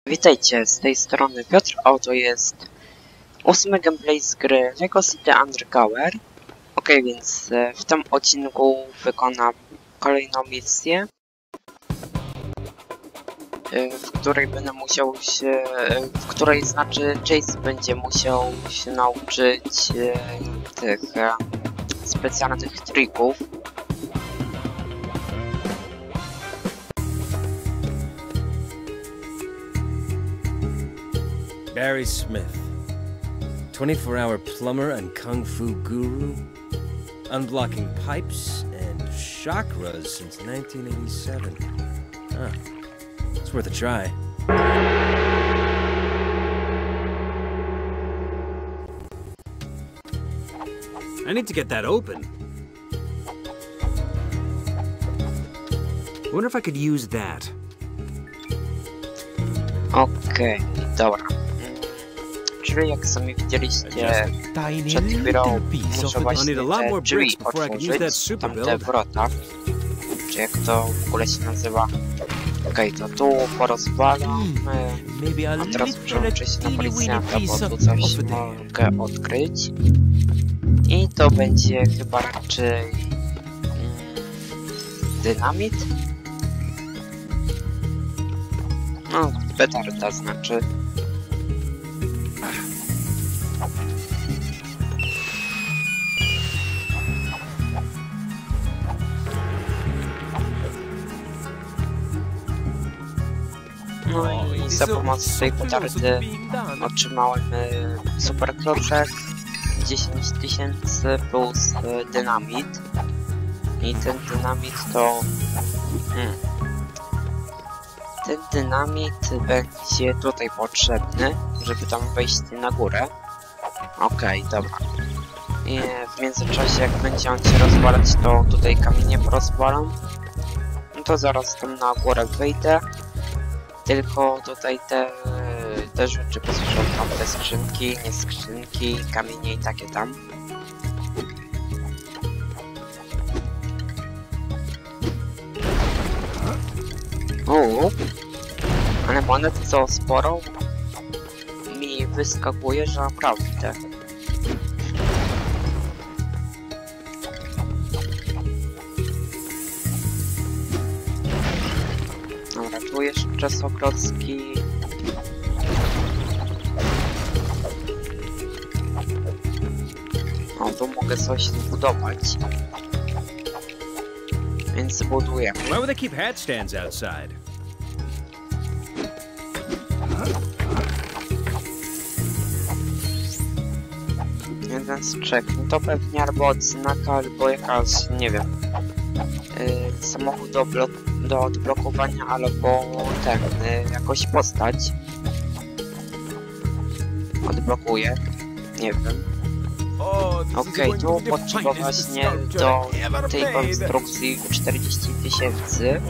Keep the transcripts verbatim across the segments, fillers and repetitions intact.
Witajcie, z tej strony Piotr, a to jest ósmy gameplay z gry Lego City Undercover. Ok, więc w tym odcinku wykonam kolejną misję, w której będę musiał się, w której znaczy Chase będzie musiał się nauczyć tych specjalnych trików. Barry Smith, twenty-four hour plumber and kung fu guru, unblocking pipes and chakras since nineteen eighty-seven. Huh. It's worth a try. I need to get that open. I wonder if I could use that. Okej, okay, dobra. Czyli jak sami widzieliście przed chwilą, muszę właśnie te drzwi otworzyć, tamte wrota, czy jak to w ogóle się nazywa. Okej, okay, to tu porozwalam, a teraz przełączę się na policjanta, bo tu coś mogę odkryć. I to będzie chyba raczej mm, dynamit. No, petarda znaczy. No i za pomocą tej petardy otrzymałem super klocek dziesięć tysięcy plus dynamit. I ten dynamit to... Hmm. Ten dynamit będzie tutaj potrzebny, żeby tam wejść na górę. Okej, okay, dobra. I w międzyczasie, jak będzie on się rozwalać, to tutaj kamienie porozwalam. No to zaraz tam na górę wyjdę. Tylko tutaj te, te rzeczy posprzątam, te skrzynki, nie skrzynki, kamienie i takie tam. Uuu. Ale monet co sporo mi wyskakuje, że naprawdę. Dobra, tu jeszcze Sokrocki. O, tu mogę coś zbudować. Więc zbudujemy. Why would they keep hat stands outside? Jeden z trzech, no to pewnie albo odznaka, albo jakaś, nie wiem, yy, samochód do, do odblokowania, albo ten, yy, jakoś postać odblokuje, nie wiem. Okej, okay, tu potrzeba właśnie do tej konstrukcji czterdzieści tysięcy, yy,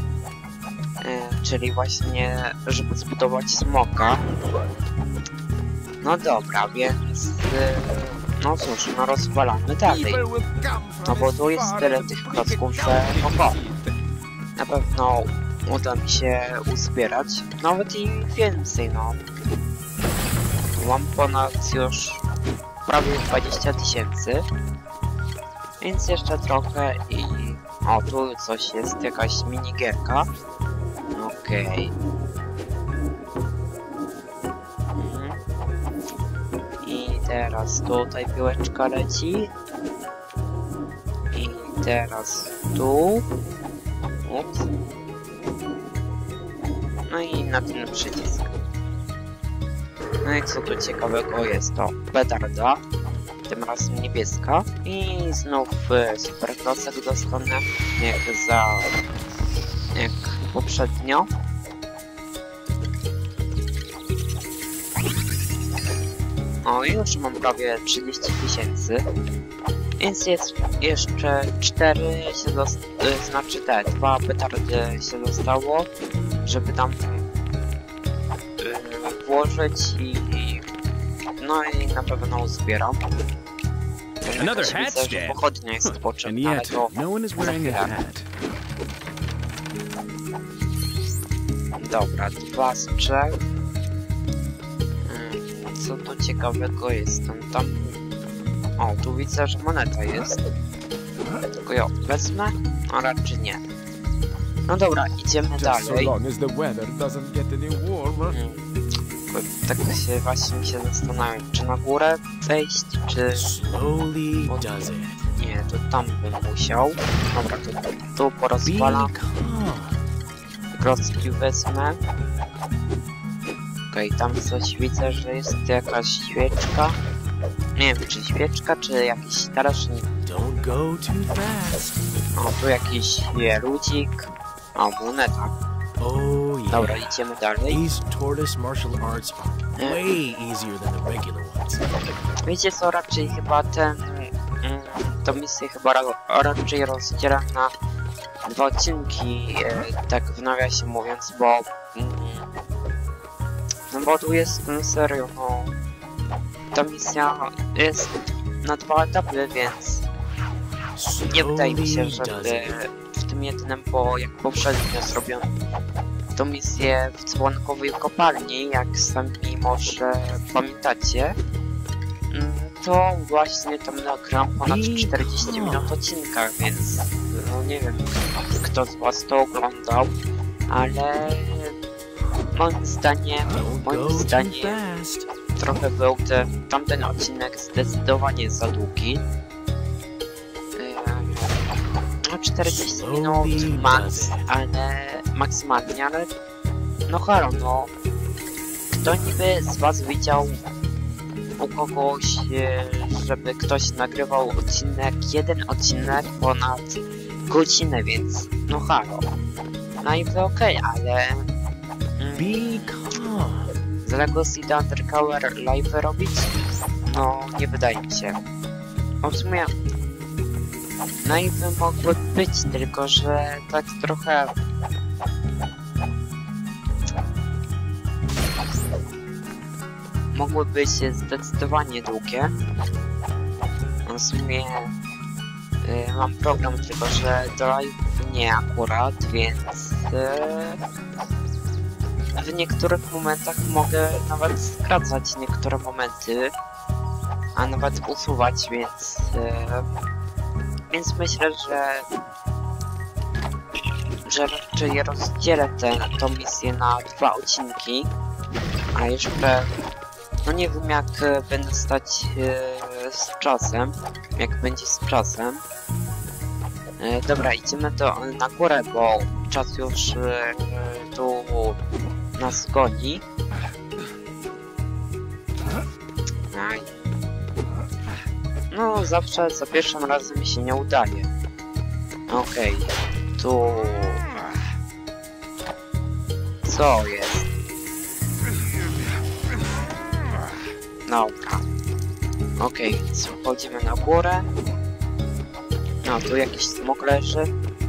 czyli właśnie, żeby zbudować smoka. No dobra, więc... Yy, no cóż, no rozwalamy dalej. No bo tu jest tyle tych klocków, że... Oho, na pewno uda mi się uzbierać. Nawet i więcej, no. Mam ponad już prawie dwadzieścia tysięcy. Więc jeszcze trochę i... O, tu coś jest, jakaś minigierka. Okej. Okay. Teraz tutaj piłeczka leci. I teraz tu. Ups. No i na ten przycisk. No i co tu ciekawego jest, to petarda. Tym razem niebieska. I znów super klocek dostanę. Jak za... jak poprzednio. O, już mam prawie trzydzieści tysięcy, więc jest jeszcze cztery się dost... znaczy te dwa petardy się dostało, żeby tam yy, włożyć i no i na pewno uzbieram. Widzę, że pochodnia jest potrzebna, ale to za chwilę. dobra, dwa z trzech. Co tu ciekawego jest? Tam, tam... O, tu widzę, że moneta jest. Tylko ją wezmę? A raczej nie. No dobra, idziemy dalej. Hmm. Tak się właśnie mi się zastanawiam, czy na górę wejść, czy... Nie, to tam bym musiał. Dobra, to tu porozwalam. Klocki wezmę. Okej, okay, tam coś widzę, że jest jakaś świeczka. Nie wiem, czy świeczka, czy jakiś strażnik. O, tu jakiś ludzik. O, moneta. Dobra, idziemy dalej. Wiecie co, raczej chyba ten... Mm, to misję chyba ra raczej rozdzielam na dwa odcinki, e, tak w nawiasie mówiąc, bo... Mm, no bo tu jest, no serio, no... Ta misja jest na dwa etapy, więc... Nie wydaje mi się, żeby w tym jednym, bo jak poprzednio zrobiono tą misję w dzwonkowej kopalni, jak sami może pamiętacie, to właśnie tam nagram ponad czterdzieści minut odcinka, więc no nie wiem, kto z was to oglądał, ale moim zdaniem, moim zdaniem trochę był ten, tamten odcinek zdecydowanie za długi. No czterdzieści minut max, ale maksymalnie, ale no halo, no kto niby z was widział u kogoś, żeby ktoś nagrywał odcinek, jeden odcinek ponad godzinę, więc no halo. No i to okej, okay, ale mm, z Lego City Undercover live robić? No nie wydaje mi się. O, w sumie live mogły być, tylko że tak trochę... Mogły być zdecydowanie długie. No w sumie y, mam program, tylko że do live nie akurat, więc y, w niektórych momentach mogę nawet skracać niektóre momenty, a nawet usuwać, więc y, więc myślę, że że raczej rozdzielę tę tą misję na dwa odcinki, a jeszcze no nie wiem, jak będę stać e, z czasem, jak będzie z czasem. E, dobra, idziemy do, na górę, bo czas już e, tu nas goni. Aj. No, zawsze za pierwszym razem mi się nie udaje. Okej, okay. Tu... Co jest? Dobra. Okej, okay, więc wchodzimy na górę. No, tu jakiś smok leży.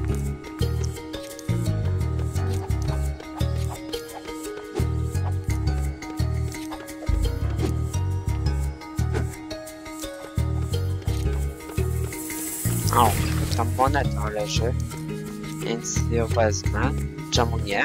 O, tam moneta leży. Więc ją wezmę. Czemu nie?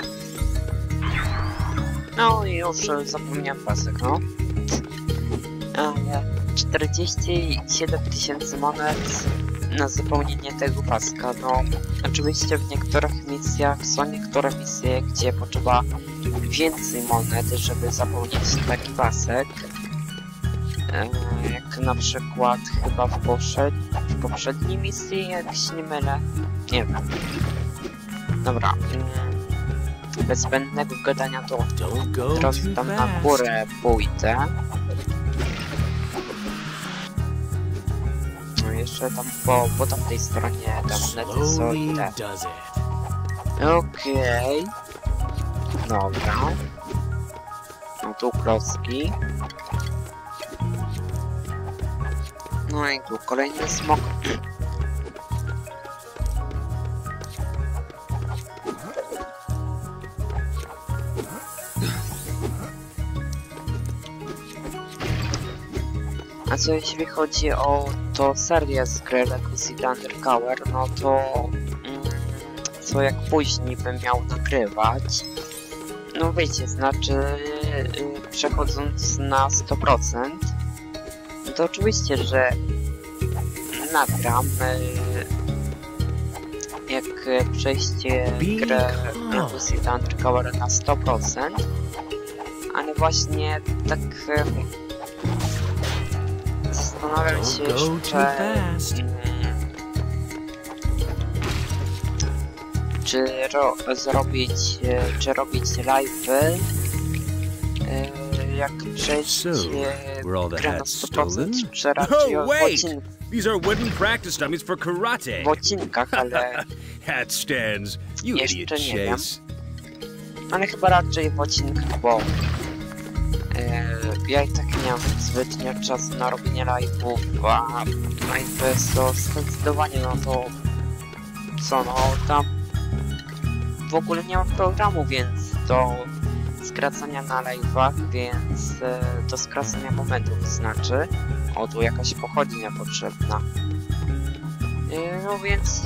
No i już zapomniałem pasek, no. Ale czterdzieści siedem tysięcy monet na zapełnienie tego paska. No, oczywiście w niektórych misjach są niektóre misje, gdzie potrzeba więcej monet, żeby zapełnić taki pasek. E, jak na przykład chyba w, poprzed w poprzedniej misji, jak się nie mylę. Nie wiem. Dobra. Bez zbędnego gadania to teraz tam na górę pójdę. No jeszcze tam po, po tamtej stronie tam monety są i te. Okej. Okay. Dobra. No tu klocki. No i tu kolejny smok. A co jeśli chodzi o to serię z gry Lego City Undercover, no to mm, co jak później bym miał nagrywać, No wiecie, znaczy yy, przechodząc na sto procent, to oczywiście, że nagram yy, jak przejście grę City Undercover na sto procent, ale właśnie tak yy, zastanawiam się jeszcze, yy, czy ro zrobić, yy, czy robić live'y, yy, jak przejść grę na sto procent, czy raczej w odcinkach. These are wooden practice dummies for karate. W odcinkach, ale Hat stands. You jeszcze idiot nie wiem. Chase. Ale chyba raczej w odcinkach, bo e, ja i tak nie mam zbytnio czasu na robienie live'ów, a live to zdecydowanie, no to co, no tam w ogóle nie mam programu, więc do skracania na live'ach, więc e, do skracania momentów znaczy. O, tu jakaś pochodnia potrzebna. E, no więc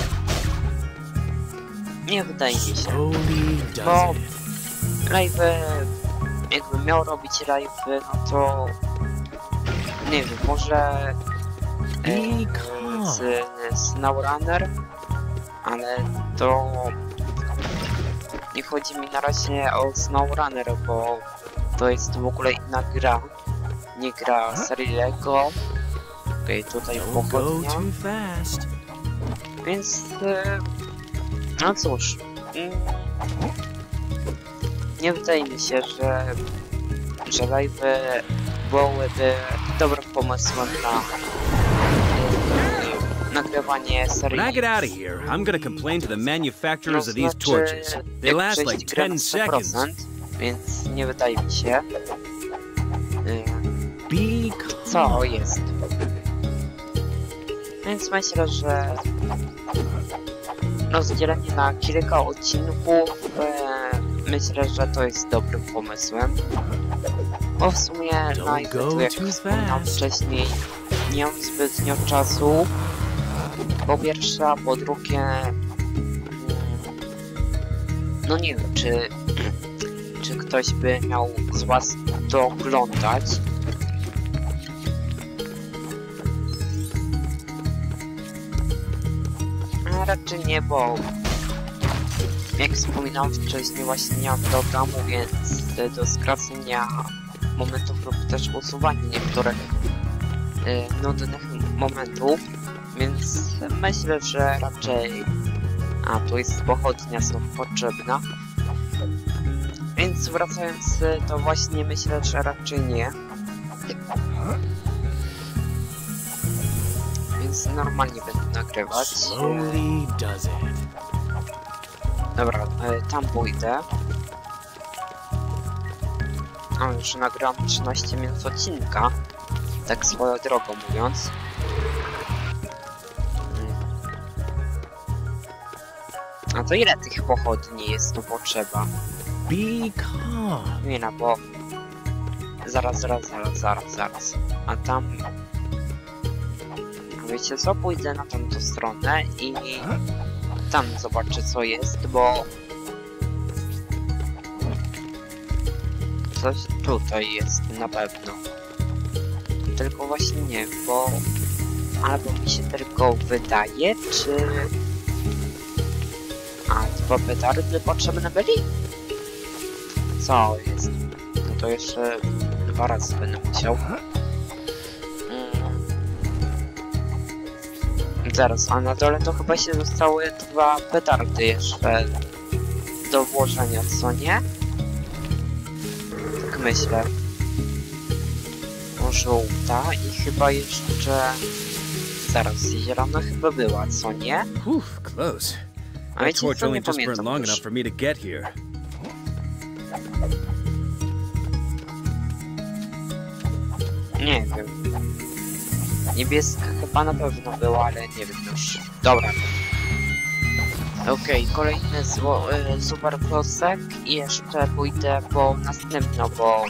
nie wydaje mi się, bo live, jakbym miał robić live, no to nie wiem, może e, z, z SnowRunner, ale to nie chodzi mi na razie o SnowRunner, bo to jest w ogóle inna gra, nie gra serii Lego. Okej, okay, tutaj pochodnia, więc e, no cóż, mm, nie wydaje mi się, że, że live byłyby dobrym pomysłem na y, nagrywanie serii. When I get out of here, I'm gonna complain to the manufacturers No, of these znaczy, torches. They jak last przejść like grę na ten sto seconds. procent, więc nie wydaje mi się. Y, Be co jest? Więc myślę, że rozdzielenie na kilka odcinków, e, myślę, że to jest dobrym pomysłem. Bo w sumie live, tu jak wspomniałem wcześniej, nie mam zbytnio czasu. Po pierwsze, a po drugie, mm, no nie wiem, czy, czy ktoś by miał z was to oglądać. A raczej nie, bo jak wspominałem wcześniej, właśnie nie mam programu, więc do skracenia momentów lub też usuwania niektórych y, nudnych momentów, więc myślę, że raczej... A, tu jest pochodnia znów potrzebna. Więc wracając, to właśnie myślę, że raczej nie. Więc normalnie będę nagrywać. slowly does it. Dobra, y, tam pójdę. O, już nagrałem trzynaście minut odcinka, tak swoją drogą mówiąc. A to ile tych pochodni jest tu potrzeba? Be calm. Nie no, bo... Zaraz, zaraz, zaraz, zaraz, zaraz. A tam... Wiecie co? Pójdę na tamtą stronę i... Tam zobaczę co jest, bo... Coś tutaj jest na pewno. Tylko właśnie nie wiem, bo... Albo mi się tylko wydaje, czy... A, dwa petardy potrzebne byli? Co jest? No to jeszcze dwa razy będę musiał. Mm. Zaraz, a na dole to chyba się zostały dwa petardy jeszcze do włożenia, co nie? Tak myślę. O, żółta i chyba jeszcze... Zaraz, zielona chyba była, co nie? Uff, close. A That wiecie torch co, only nie just burned pamiętam long już. enough for me to get here. Nie wiem. Niebieska chyba na pewno była, ale nie wiem już. Dobra. Okej, okay, kolejny zło, y, super klocek i jeszcze pójdę po następno, bo...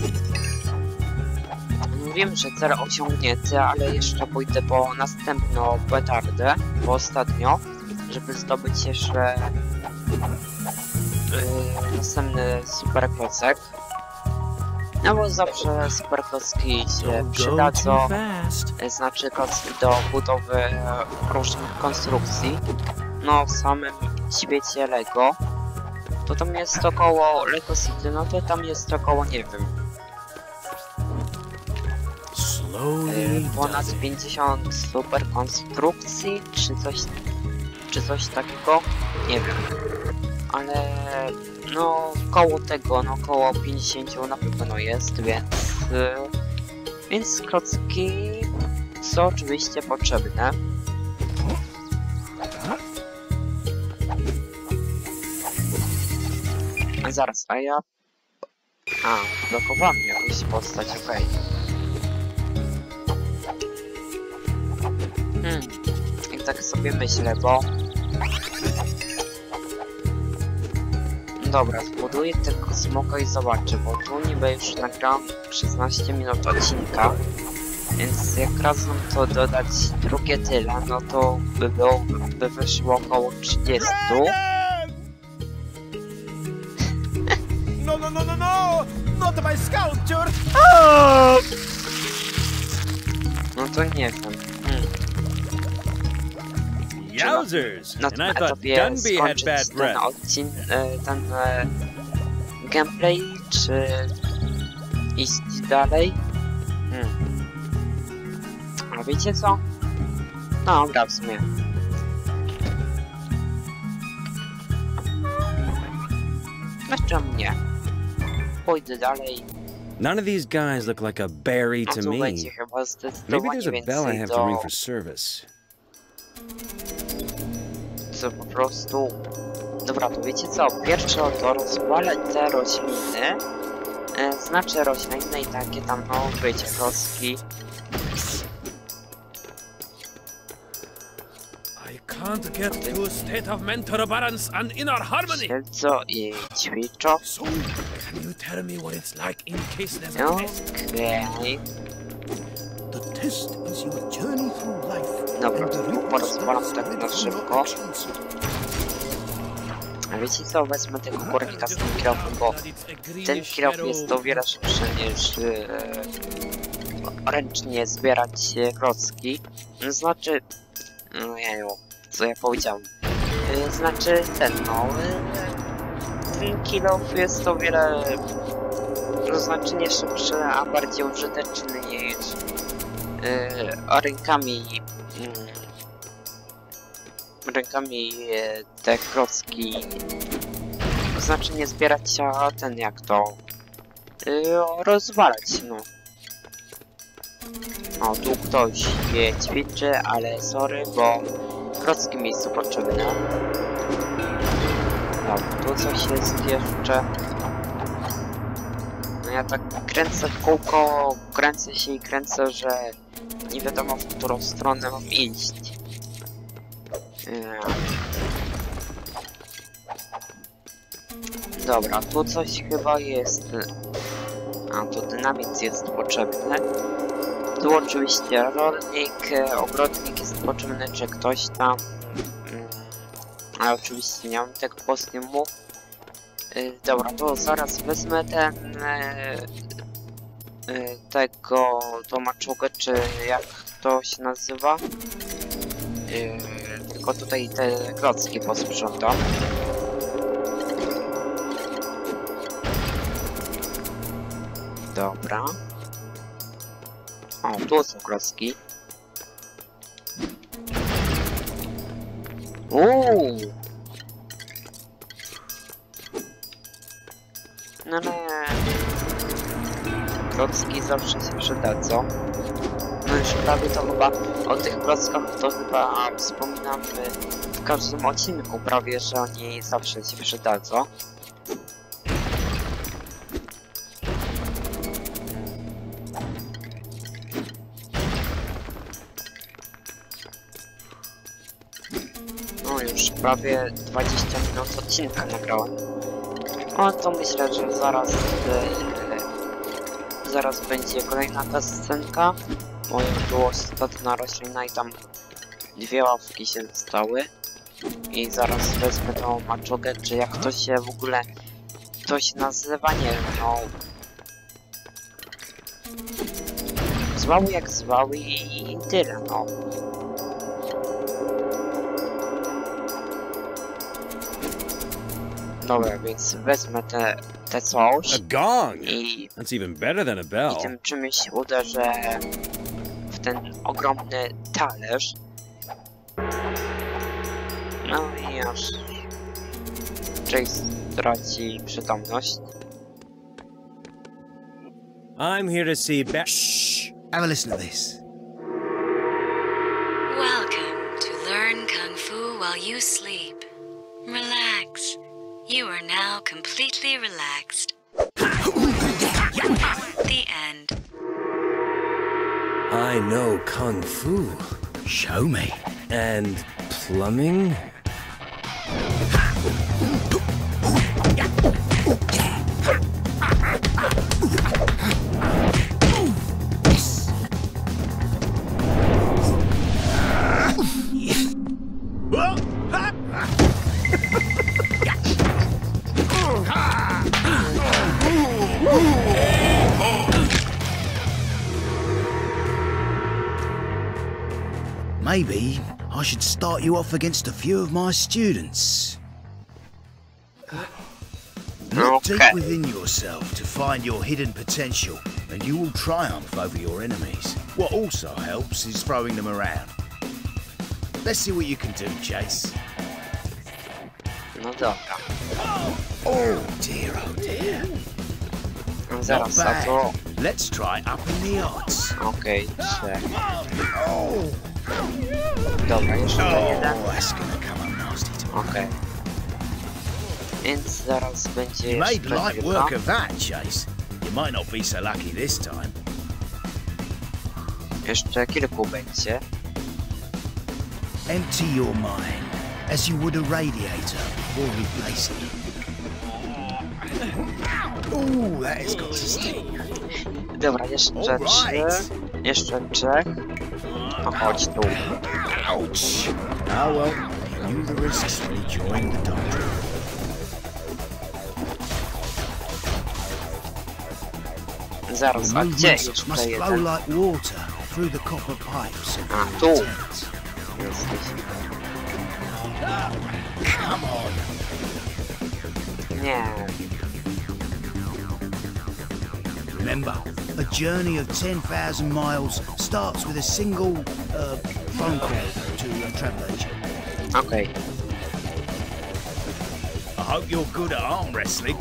Wiem, że cel osiągnięty, ale jeszcze pójdę po następną petardę, bo ostatnio, żeby zdobyć jeszcze... Yy, Yy, następny super klocek. No bo zawsze super klocki się przydadzą. Yy, znaczy klocki do budowy yy, różnych konstrukcji. No w samym świecie Lego. To tam jest około Lego City, no to tam jest około, nie wiem, yy, ponad pięćdziesiąt super konstrukcji, czy coś, czy coś takiego, nie wiem, ale no koło tego, no koło pięćdziesiąt na pewno jest, więc, yy, więc klocki są oczywiście potrzebne. Zaraz, a ja... A, blokowałem jakąś postać, okej. Okay. Hmm, i tak sobie myślę, bo... Dobra, zbuduję tylko smoka i zobaczę, bo tu niby już nagrałem szesnaście minut odcinka. Więc jak razem to dodać drugie tyle, no to by było, by wyszło około trzydzieści. No, no, no, no, no! Not my sculpture! Oh! No to nie wiem. Hmm. Yowzers! Na And tym I thought etapie Dunby had skończyć bad ten breath. odcinek, ten e, gameplay, czy iść dalej? Hmm. A wiecie co? No dobra, w sumie. Dlaczego nie? Pójdę dalej. None of these guys look like a berry No to tu me. będzie chyba Maybe zdecydowanie there's a bell I więcej have to ring do... for service. Co po prostu... Dobra, to wiecie co? Pierwsze oto rozwalę te rośliny. E, znaczy rośliny i takie tam, no wiecie, klocki. I can't get to a state of mental balance and inner harmony. Siedzą i ćwiczą. So, can you tell me what it's like in case there's a test? Okej. The test is your journey through life. Dobra, and the to reapers porozwalam are tak na from your szybko. actions. A wiecie co? Wezmę tego górnika z tym kilofem, bo ten kilof jest o wiele szybszy niż e, ręcznie zbierać e, klocki. Znaczy... No jeju, co ja powiedziałem. E, znaczy ten, no... E, ten kilof jest o wiele... To znaczy nie szybszy, a bardziej użyteczny niż... E, rękami... Mm, rękami e, te klocki... To znaczy nie zbierać, a ten jak to... E, rozwalać, no. O, tu ktoś je ćwiczy, ale sorry, bo klocki mi są potrzebne. Dobra, tu coś jest jeszcze. No ja tak kręcę w kółko, kręcę się i kręcę, że nie wiadomo, w którą stronę mam iść. Yeah. Dobra, tu coś chyba jest. A, tu dynamit jest potrzebny. Tu oczywiście rolnik, ogrodnik jest potrzebny, czy ktoś tam. Mm, ale oczywiście nie mam tego kostiumu. Yy, dobra, to zaraz wezmę ten... Yy, yy, tego... tą maczugę, czy jak to się nazywa. Yy, tylko tutaj te klocki posprzątam. Dobra. O, tu są klocki. Uuu. No nie. Klocki zawsze się przydadzą. No już prawie to chyba o tych klockach to chyba wspominam w każdym odcinku prawie, że oni zawsze się przydadzą. No już prawie dwadzieścia minut odcinka nagrałem. No to myślę, że zaraz e, zaraz będzie kolejna ta scenka. Moja tu ostatnia roślina i tam dwie ławki się zostały. I zaraz wezmę tą maczugę, czy jak to się w ogóle To się nazywa, nie wiem, no... Zwały jak zwały i, i tyle, no. Dobra, więc wezmę te, te coś A gong! i, That's even better than a bell. i tym czymś uderzę w ten ogromny talerz. No i aż Chase traci przytomność. I'm here to see Ba- Shh! Have a listen to this. Welcome to learn Kung Fu while you sleep. Relax. You are now completely relaxed. The end. I know Kung Fu. Show me. And plumbing? Maybe I should start you off against a few of my students. Look deep Okay. within yourself to find your hidden potential, and you will triumph over your enemies. What also helps is throwing them around. Let's see what you can do, Chase. No dobra. Oh dear, oh dear. No Not zaraz, a bad. to... Let's try upping the odds. Okej, okay, Oh, dobra, jeszcze oh, jeden. that's gonna come up nasty to Okej. Więc zaraz będzie You made jeszcze light kilka. work of that, Chase. You might not be so lucky this time. Jeszcze kilku będzie. Empty your mind as you would a radiator before replacing it. Ooh, that has got to sting. Dobra, jeszcze Alright. trzy. Jeszcze trzech. No chodź tu. Ouch! Oh well, you knew the risks when you joined the doctrine. Zaraz, Your a gdzie movements jeszcze must flow jeden? like water through the copper pipes of Ah, your tu. tent. Jesteś. Come on. Nie. Remember, a journey of ten thousand miles starts with a single uh, phone call to a travel agent. Okej. I hope you're good at arm wrestling.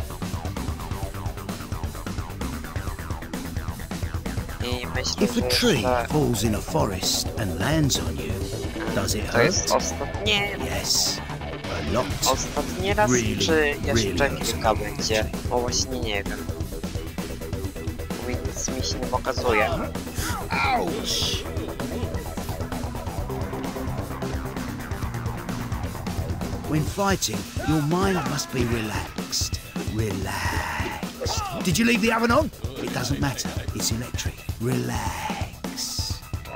I myślę, If że a tree jeszcze... falls in a forest and lands on you, does it To jest hurt? ostatnie... Yes, a lot. Ostatni raz, Really, czy jeszcze really kilka będzie? Bo właśnie nie wiem. Nic mi się nie pokazuje. Ouch! When fighting, your mind must be relaxed. Relaxed. Did you leave the oven on? It doesn't matter. It's electric. Relax.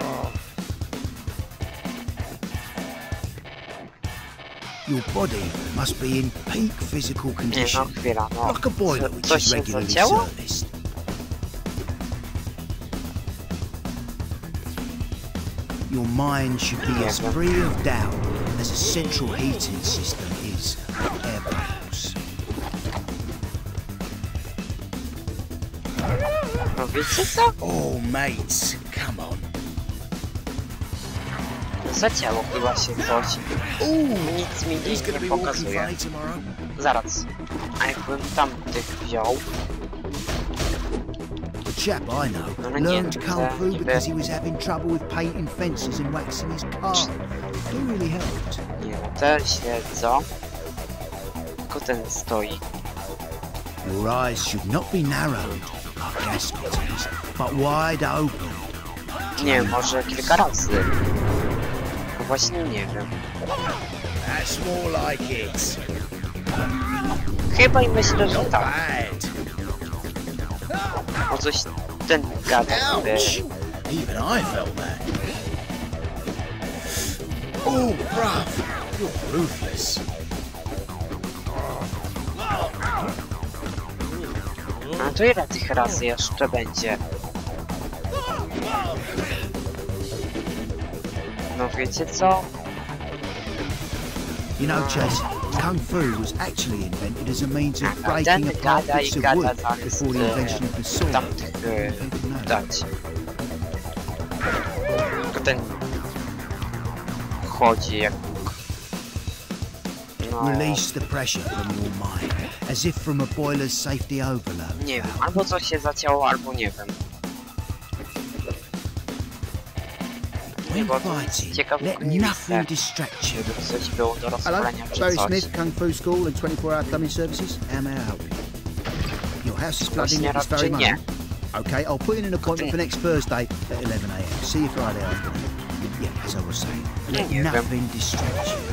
Your body must be in peak physical Nie, no condition. chwila, no. Like a boiler Co- which Coś is się regularly zacięło? serviced. Your mind should be as Yeah. free of doubt as a central heating system is of air bubbles. No wiecie co? Oh, mates, come on. Zacięło chyba się coś. Ooh, Nic mi he's nic gonna nie be walking pokazuje. funny tomorrow. Zaraz. A jakbym tamtych wziął? The chap I know No, no nie, learned kung to fu niby- because he was having trouble with painting fences and waxing his car. It really helped. Nie, no te śledzą. Tylko ten stoi. Your eyes should not be narrowed like gas fittings, but wide open. Nie, może kilka razy. No właśnie nie wiem. That's more like it. Chyba i myślę, że Not tak. bad. Bo coś ten gada. by- Ouch! Even I felt that. Oh, bruv, you're ruthless. A to ile tych razy jeszcze będzie? No wiecie co? You know, Chase, Kung Fu was actually invented as a means of A breaking ten apart gada bits i of gada wood zamiast before the invention of the e, sword. tamtych e, People know. dać. Tylko ten chodzi jak... No, Release the pressure from your mind, as if from a boiler's safety overload. nie wiem, albo coś się zacięło, albo nie wiem. Nie, When bo to fighting, ciekawe let nie widzę, nothing distract you. żeby coś było do Hello, rozpalenia czy Barry coś. Smith, Kung Fu School and twenty-four hour plumbing services. How may I help you? Your house is flooding Właśnie at this very raczej nie. moment. Okay, I'll put in an appointment for next Thursday at eleven a m. See you Friday afternoon. Yeah, as I was saying, let Nie wiem. nothing distract you.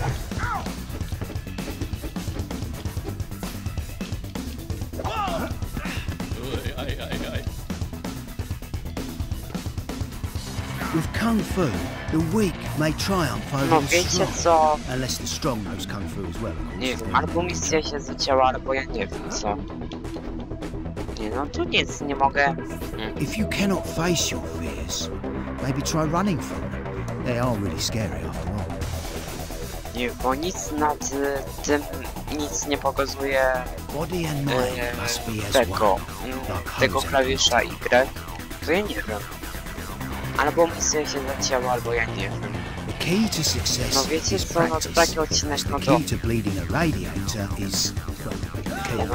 With Kung Fu, the weak may triumph over No the wiecie strong. co? Unless the strong knows Kung Fu as well, of course. Nie wiem, albo misja się zacięła, albo ja nie wiem co. Nie no, tu nic nie mogę. Mm. If you cannot face your fears, maybe try running from them. They are really scary after all. Nie, bo nic nad y, tym, nic nie pokazuje Body and mind e, must be as tego, one. mm, like tego hose and klawisza Y. To ja nie wiem. Albo misja się zacięła, albo ja nie wiem. The key to success No wiecie is co, no to practice. taki odcinek, no The to... key to bleeding a radiator is well, the Nie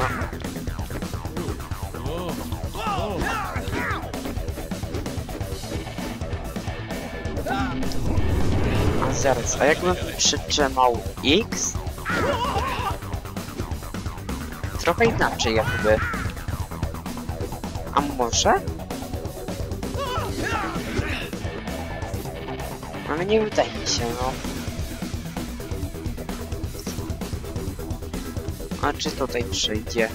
key. no. A zaraz, a jakbym przytrzymał X? Trochę inaczej jakby. A może? Ale nie wydaje mi się, no. A czy tutaj przyjdzie?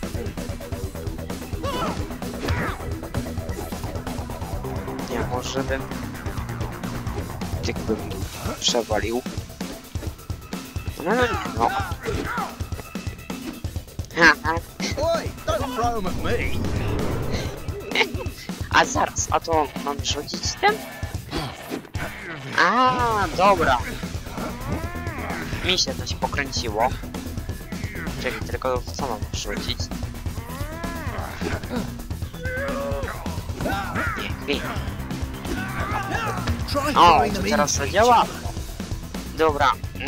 Nie, może bym... Jakbym przewalił. No, no, no. Haha. Oi, don't throw them at me. A zaraz, a to mam rzucić tym? A, dobra. Mi się coś pokręciło. Czyli tylko co mam rzucić? Nie, nie. Try O, throwing to them teraz into to each działa. other. Dobra. Mm.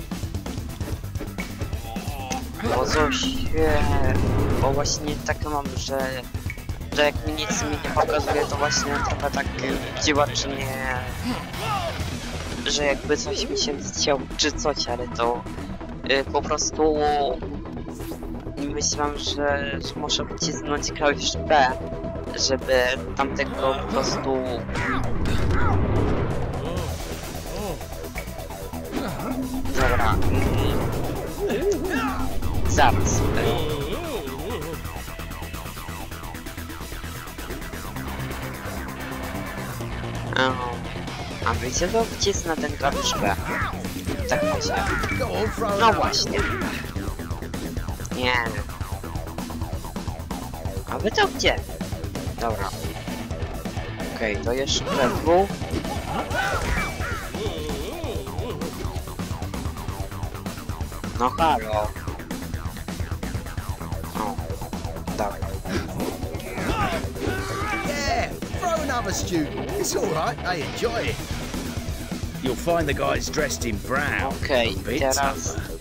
Bo coś... E, bo właśnie tak mam, że... Że jak mi nic mi nie pokazuje, to właśnie trochę tak działa, czy nie... Że jakby coś mi się chciało, czy coś, ale to... E, po prostu... Myślałem, że, że muszę wcisnąć klawisz B, żeby tamtego po prostu... Dobra. Zaraz. Um, a wiecie, to wcisnę ten klawisz B. Tak właśnie. Go on, throw No it up. właśnie. Nie. A wy to gdzie? Dobra. Okej, okay, to jeszcze dwóch. No halo. O, dobra. Yeah, throw another student. It's all right. They enjoy it. You'll find the guys dressed in brown. Okej, A bit teraz... tougher.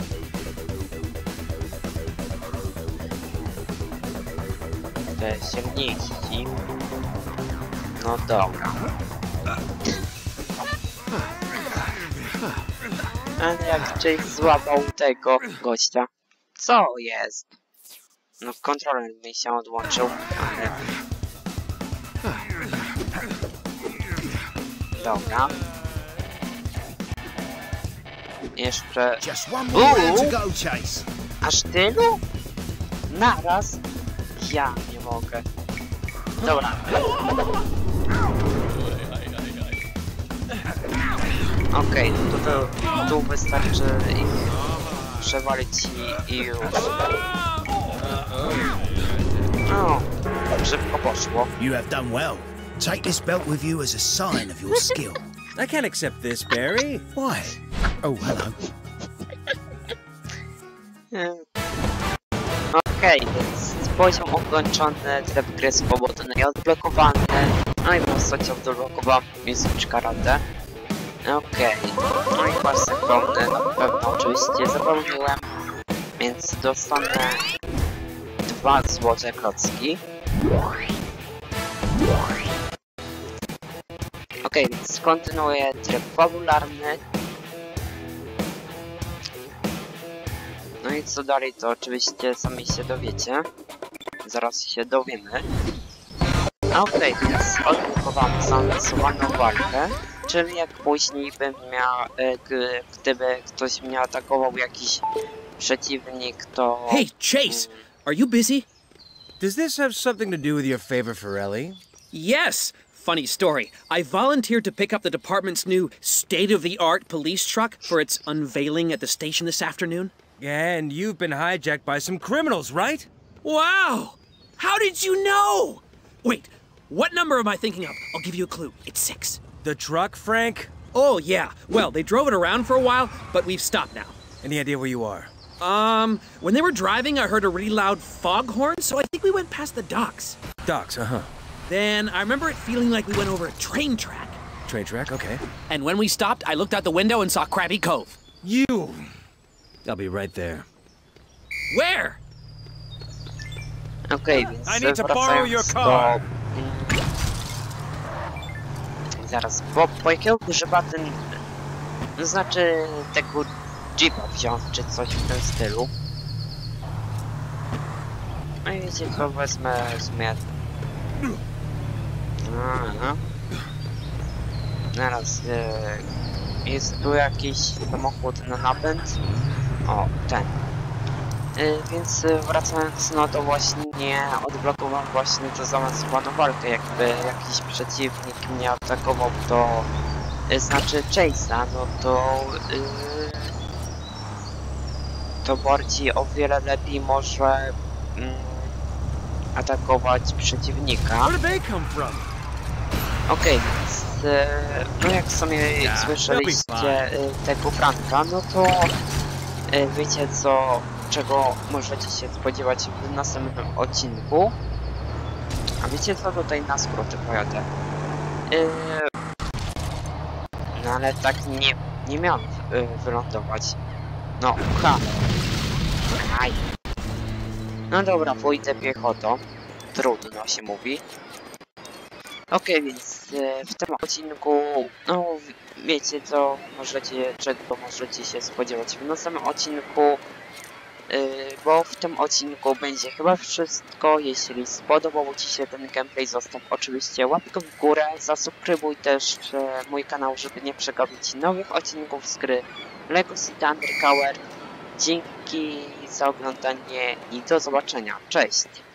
Te silniejsi. No dobra. A jak Chase złapał tego gościa. Co jest? No kontroler mi się odłączył, ale... Dobra. Jeszcze... Just one more round to Ooh. go, Chase. Aż tylu? Naraz? Ja nie mogę. Dobra. Okej, okay, to, to tu wystarczy ich przewalić i, i już. O, tak szybko poszło. You have done well. Take this belt with you as a sign of your skill. I can't accept this, Barry. Why? Oh, hello. Okej, okay, więc poziom ukończony, tryb gry swobodny i odblokowany. No i postać odblokowała mistrz karate. Okej, okay. No i pas sekundy, na pewno oczywiście zapełniłem, więc dostanę dwa złote klocki. Okej, okay, więc kontynuuję tryb fabularny. No i co dalej, to oczywiście sami się dowiecie. Zaraz się dowiemy. Okej, okay, więc odblokowałem zaawansowaną walkę. Czyli jak później bym miał, e, gdyby ktoś mnie atakował, jakiś przeciwnik, to... Hey, Chase! Are you busy? Does this have something to do with your favor for Ellie? Yes! Funny story. I volunteered to pick up the department's new state-of-the-art police truck for its unveiling at the station this afternoon. Yeah, and you've been hijacked by some criminals, right? Wow! How did you know? Wait, what number am I thinking of? I'll give you a clue. It's six. The truck, Frank? Oh, yeah. Well, they drove it around for a while, but we've stopped now. Any idea where you are? Um, when they were driving, I heard a really loud foghorn, so I think we went past the docks. Docks, uh-huh. Then I remember it feeling like we went over a train track. Train track, okay. And when we stopped, I looked out the window and saw Krabby Cove. You! I'll be right there. Where? Okej, okay, więc I need to borrow your car. Do... Zaraz, bo po jakiego grzyba ten... No znaczy tego jeepa wziąć, czy coś w tym stylu. No i wiecie co, wezmę w sumie... Aha. Zaraz, yy, jest tu jakiś samochód na napęd. O, ten. Yy, więc wracając, no to właśnie odblokowałem właśnie to zaawansowaną walkę. Jakby jakiś przeciwnik mnie atakował, to yy, znaczy Chase'a, no to yy, to bardziej o wiele lepiej może yy, atakować przeciwnika. Okej, okay, więc yy, no jak sami yeah, słyszeliście yy, tego Franka, no to yy, wiecie co, czego możecie się spodziewać w następnym odcinku. A wiecie co, tutaj na skróty pojadę. Yy, no ale tak nie, nie miałem yy, wylądować. No, ha. Aj. No dobra, pójdę piechotą. Trudno się mówi. Okej, okay, więc e, w tym odcinku, no wiecie co, możecie, czego możecie się spodziewać w następnym odcinku, e, bo w tym odcinku będzie chyba wszystko. Jeśli spodobał Ci się ten gameplay, zostaw oczywiście łapkę w górę, zasubskrybuj też e, mój kanał, żeby nie przegapić nowych odcinków z gry LEGO City Undercover. Dzięki za oglądanie i do zobaczenia, cześć!